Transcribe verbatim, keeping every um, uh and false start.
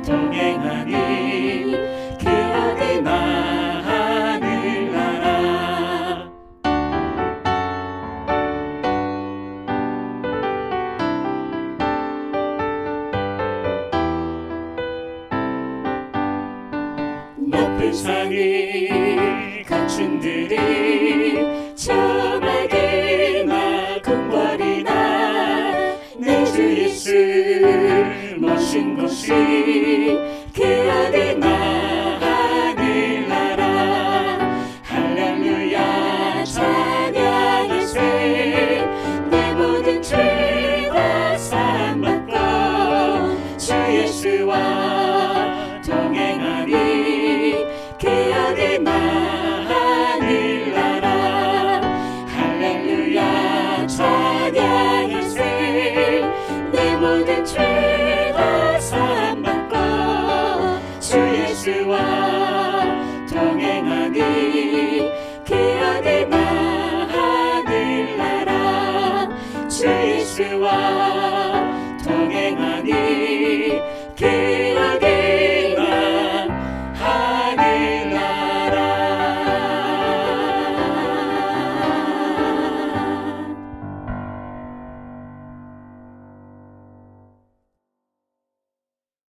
동행하니 그 어디나 하늘나라. 높은 산이 각춘들이 저마게나 궁궐이나 내 주 예수 모신 곳이 그 어디나 하늘나라. 할렐루야 찬양하세. 내 모든 죄 다 사함받고 주 예수와 동행하니 그 어디나 하늘나라. 할렐루야 찬양하세. 내 모든 죄 다 사함받고 주 예수와 동행하니 그 어디나 하늘나라. 주 예수와